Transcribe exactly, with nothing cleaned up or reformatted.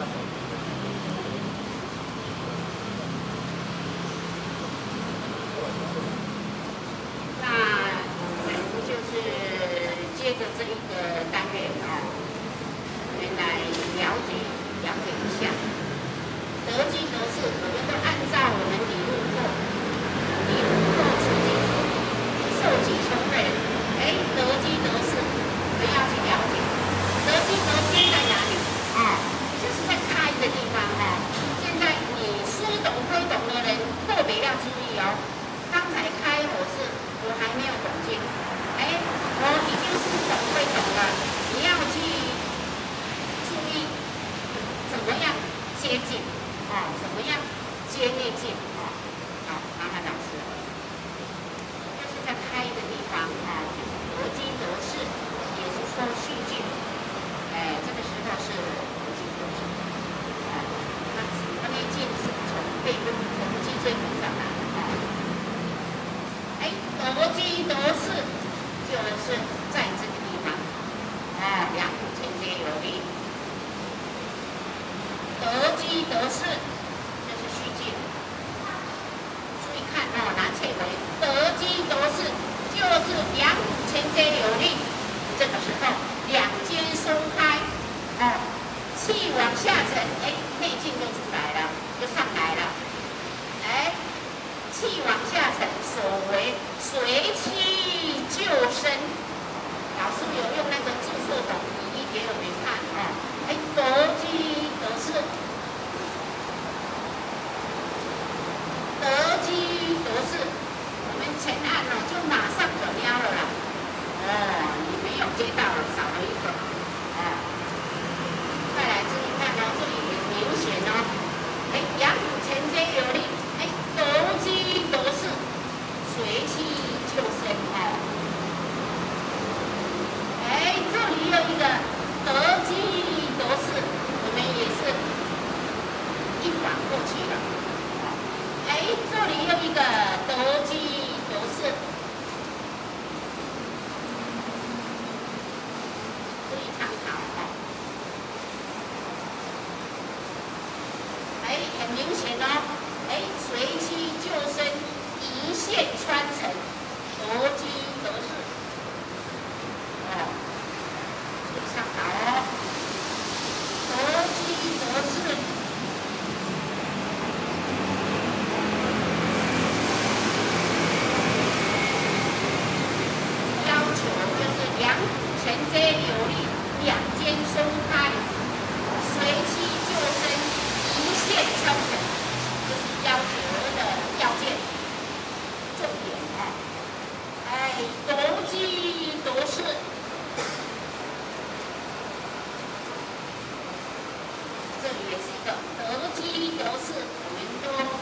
那我们就是接着这一个单元啊，我们来了解了解一下得机得势，我们都按照我们理路过，理路过出机受己从人，哎，得机得势，我们要去了解得机得势在哪里啊？就是在开的地方啊。现在你书懂推懂的人特别要注意哦。刚才开我是我还没有懂进，哎，我已经是懂会懂了，你要去注意怎么样接近啊，怎么样接内近啊。好，麻烦老师，就是在开的地方啊，就是得机得势，也是说续进，哎，这个时候是得机得势，啊，那得内进是从背部从脊椎骨上来。得机得势就是在这个地方，啊，两股承接有力。得机得势就是续进，注意看哦，拿切回。得机得势就是两股承接有力，这个时候两肩松开，哦，气往下沉，哎，内劲就出来了，就上来了，哎。气往下沉，所谓随气就生。老师有用那个注射筒仪给我们看啊，哎，得机得势，得机得势，我们前案呢就马上就瞄了啦。哦，你没有接到了，少了一个啊。再来注意看哦，这里很明显哦，哎，两股前接有力。得机得势，随气就生哦。哎，这里有一个得机得势，我们也是一反过去了。哎，这里有一个得机得势，注意参考哦。哎，很明显哦。哎，随气就生，一线穿成，得机得势。哦，注意参考哦。得机得势，要求就是两股承接有力，两肩松开，随气就生，一线穿成。要求的要件，重点啊！哎，得机得势，这里也是一个得机得势，我们都